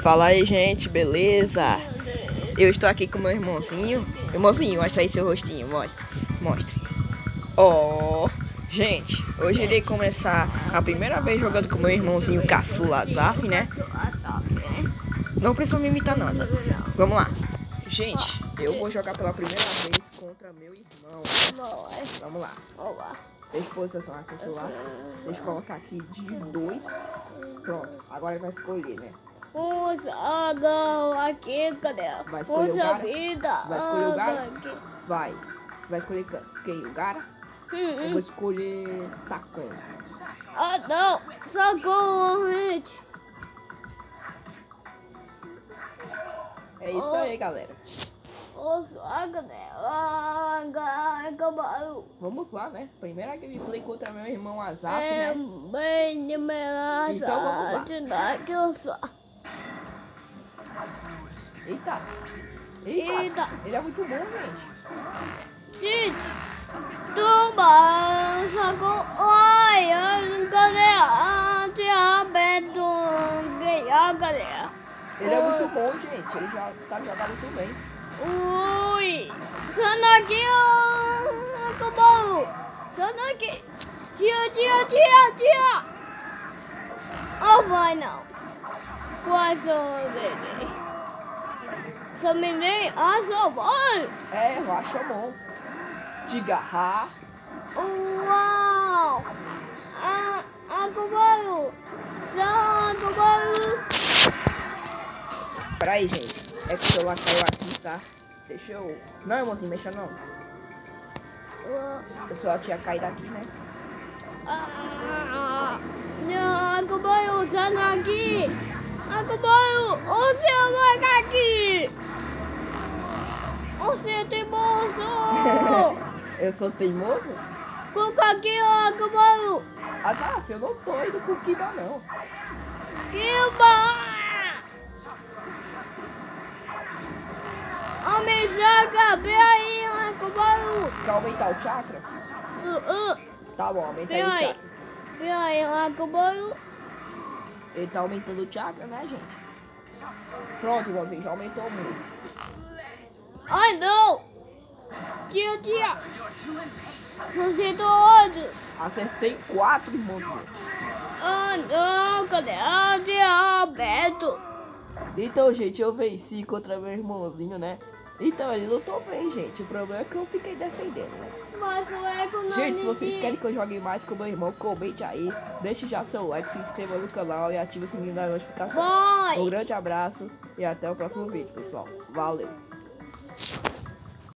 Fala aí, gente, beleza? Eu estou aqui com meu irmãozinho. Irmãozinho, mostra aí seu rostinho, mostra. Gente, hoje eu irei começar a primeira vez jogando com meu irmãozinho caçula Azaf, né? Não precisa me imitar não, Azaf. Vamos lá. Gente, eu vou jogar pela primeira vez contra meu irmão. Vamos lá. Deixa eu posicionar aqui o celular. Deixa eu colocar aqui de 2. Pronto, agora ele vai escolher, né? Aqui, cadê? Vai escolher o Gara? Vida. Vai escolher o Gara? Vai. Vai escolher quem? O Gara? Eu vou escolher Sacon. Ah, não. Sacon, gente. É isso aí, galera. Vamos lá, né? Primeira gameplay contra meu irmão Azaf, né? Então vamos lá. Eita. Ele é muito bom, gente. Tuba, Sacon. Ai, cadê? Cadê? Ele é muito bom, gente. Ele já sabe jogar muito bem. Ui! Sanaki, acabou! Sanaki! Tia! Oh, vai não! Qual sou dele? Só me dei só vai! É, Rashomon. De garrar. Uau! Acabou! Peraí, gente. É que o celular caiu aqui, tá? Deixa eu... Não, irmãozinho, mexa não. O celular tinha caído aqui, né? Acabou, Sanaki! Acabou! Você vai aqui! Você é teimoso! Eu sou teimoso? Coloca aqui, acabou! Azaf, eu não tô indo com o Kiba, não. Kiba! Homem chakra, vem aí, acabou! Quer aumentar o chakra? Tá bom, aumenta aí o chakra. Vem aí, acabou! Ele tá aumentando o chakra, né, gente? Pronto, irmãozinho, já aumentou muito. Ai, não! Tia! Você todos! Acertei 4, irmãozinho. Ah, não! Cadê a tia Beto? Então, gente, eu venci contra meu irmãozinho, né? Então, ele lutou bem, gente. O problema é que eu fiquei defendendo, né? Mas o eco não. Gente, se vocês querem que eu jogue mais com meu irmão, comente aí. Deixe já seu like, se inscreva no canal e ative o sininho das notificações. Um grande abraço e até o próximo vídeo, pessoal. Valeu!